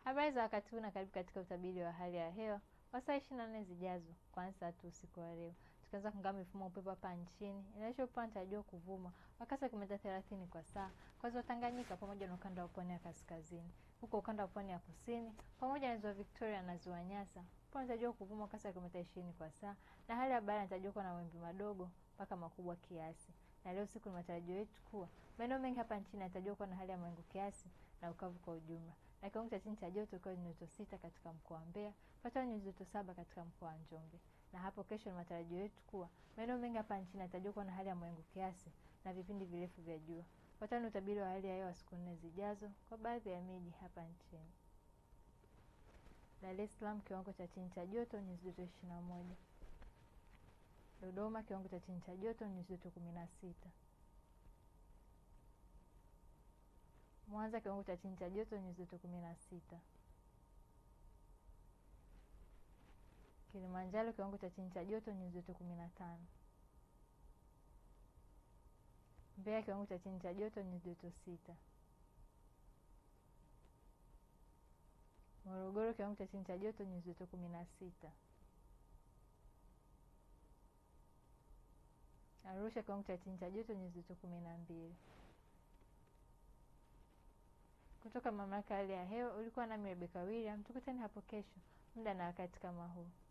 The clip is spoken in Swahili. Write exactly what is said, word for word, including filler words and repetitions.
Habari za wakati huu na karibu katika utabiri wa hali ya hewa wa saa ishirini na nne zijazo kuanzia saa tatu usiku wa leo. Tukianza kuangalia mifumo upepo hapa nchini, inaonyesha upepo unatarajiwa kuvuma kwa kasi ya kilomita thelathini kwa saa kwa ziwa Tanganyika pamoja na ukanda wa pwani ya kaskazini. Huko ukanda wa pwani ya kusini pamoja na ziwa Victoria na ziwa Nyasa, upepo unatarajiwa kuvuma kwa kasi ya kilomita ishirini kwa saa na hali ya bahari inatarajiwa kuwa na mawimbi madogo mpaka makubwa kiasi. Na leo siku ni matarajio yetu kuwa maeneo mengi hapa nchini yanatarajiwa kuwa na hali ya mawingu kiasi na ukavu kwa ujumla. Na kiwango cha chini cha joto kwa nyuzi joto sita katika mkoa wa Mbeya, fuatana nyuzi joto saba katika mkoa wa Njombe. Na hapo kesho ni matarajio yetu kuwa maeneo mengi hapa nchini yanatarajiwa kuwa na hali ya mawingu kiasi na vipindi virefu vya jua. Fuatana utabiri wa hali ya hewa siku nne zijazo kwa baadhi ya miji hapa nchini. Dar es Salaam kiwango cha chini cha joto nyuzi joto ishirini na moja. Dodoma kiwango cha chini cha joto nyuzi joto kumi na sita. Mwanza kiwango cha chini cha joto nyuzi joto kumi na sita. Kilimanjaro kiwango cha chini cha joto nyuzi joto kumi na tano. Mbeya kiwango cha chini cha joto nyuzi joto sita. Morogoro kiwango cha chini cha joto nyuzi joto kumi na sita. Arusha kiwango cha chini cha joto nyuzi joto kumi na mbili. Kutoka mamlaka ya hali ya hewa ulikuwa nami Rebecca William. Tukutane hapo kesho muda na wakati kama huu.